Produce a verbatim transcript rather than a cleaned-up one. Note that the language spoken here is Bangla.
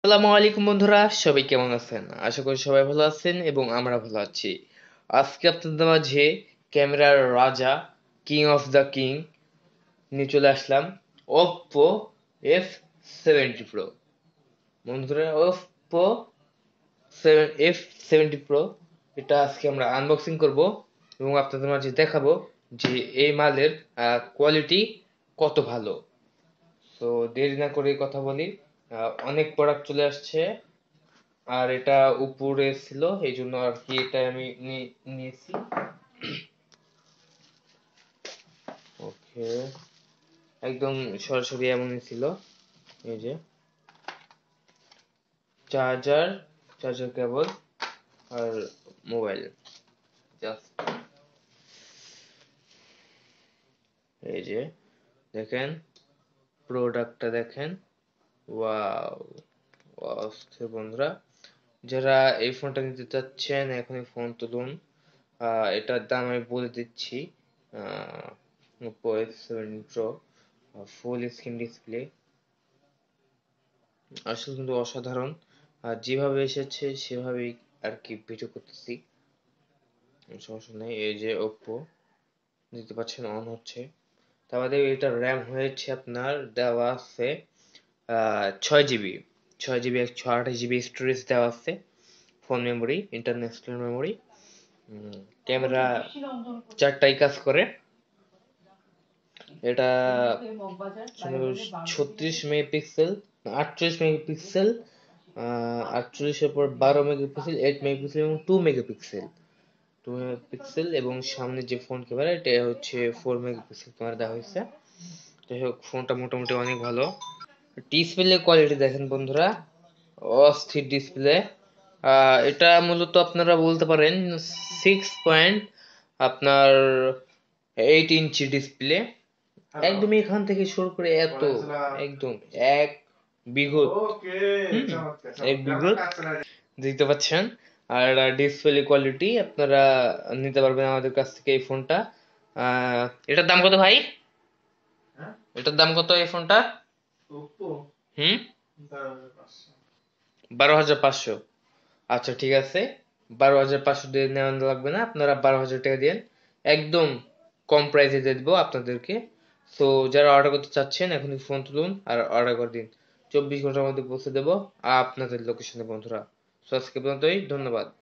আসসালামু আলাইকুম বন্ধুরা, সবাই কেমন আছেন? আশা করি সবাই ভালো আছেন এবং আমরা ভালো আছি। আজকে আপনাদের মাঝে ক্যামেরার রাজা, কিং অফ দ্য কিং নিয়ে চলে আসলাম, Oppo এফ সেভেন্টি Pro। বন্ধুরা, Oppo এফ সেভেন্টি Pro এটা আজকে আমরা আনবক্সিং করব এবং আপনাদের মাঝে দেখাবো যে এই মালের কোয়ালিটি কত ভালো। তো দেরি না করে কথা বলি। আহ, অনেক প্রোডাক্ট চলে আসছে, আর এটা উপরে ছিল এই জন্য আর কি এটা আমি নি- নিয়েছি। ওকে, একদম সরাসরি এমনই ছিল। এই যে চার্জার, চার্জার কেবল আর মোবাইল, জাস্ট এই যে দেখেন, প্রোডাক্টটা দেখেন। ওয়াও, অস্থির বন্ধুরা। যারা এই ফোনটা নিতে চাচ্ছেন এখনই ফোন তুলুন। আহ, এটার দাম আমি বলে দিচ্ছি। আহ, Oppo F seventeen Pro, full screen display, আসলে কিন্তু অসাধারণ। আর যেভাবে এসেছে সেভাবেই আর কি ভিডিও করতেছি, সমস্যা নেই। এই যে Oppo দেখতে পাচ্ছেন অন হচ্ছে। তার বাদে এটা র্যাম হয়েছে আপনার দেওয়া আছে আহ ছয় জিবি, ছয় জিবি একশো আঠাশ জিবি স্টোরেজ দেওয়া আছে। Phone memory, international memory. Camera চারটাই কাজ করে। এটা ছত্রিশ মেগাপিক্সেল, আটচল্লিশ মেগাপিক্সেল, আটচল্লিশের পর বারো মেগাপিক্সেল, এইট মেগাপিক্সেল এবং টু মেগাপিক্সেল, টু মেগাপিক্সেল এবং সামনে যে ফোন ক্যামেরা এটা হচ্ছে ফোর মেগাপিক্সেল ক্যামেরা দেওয়া হয়েছে। যাই হোক, ফোনটা মোটামুটি অনেক ভালো। ডিসপ্লে কোয়ালিটি দেখেন বন্ধুরা, অস্থির ডিসপ্লে। এটা মূলত আপনারা বলতে পারেন সিক্স পয়েন্ট আপনার এইট ইঞ্চি ডিসপ্লে। একদম এখান থেকে শুরু করে এত একদম এক বিঘত, হুম, এক বিঘত দেখতে পাচ্ছেন। আর ডিসপ্লে কোয়ালিটি আপনারা নিতে পারবেন আমাদের কাছ থেকে এই ফোনটা। আহ, এটার দাম কত ভাই? এটার দাম কত এই ফোনটা? হুম, বারো হাজার পাঁচশো। আচ্ছা ঠিক আছে, বারো হাজার পাঁচশো দিয়ে নেওয়া লাগবে না, আপনারা বারো হাজার টাকা দিন, একদম কম প্রাইসে দিয়ে দেবো আপনাদেরকে। তো যারা অর্ডার করতে চাচ্ছেন এখনই ফোন তুলুন আর অর্ডার করে দিন, চব্বিশ ঘন্টার মধ্যে পৌঁছে দেবো আপনাদের লোকেশনে বন্ধুরা। তো আজকে পর্যন্তই, ধন্যবাদ।